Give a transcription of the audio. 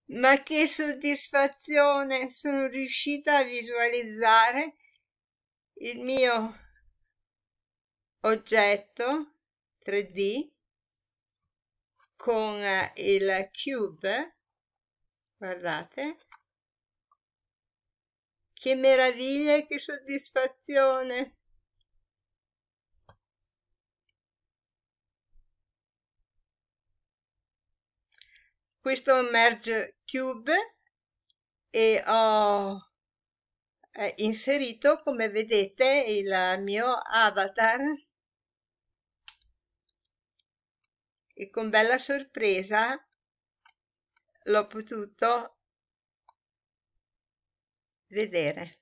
Ma che soddisfazione! Sono riuscita a visualizzare il mio oggetto 3D con il cube. Guardate, che meraviglia e che soddisfazione! Questo è un merge cube e ho inserito, come vedete, il mio avatar e con bella sorpresa l'ho potuto vedere.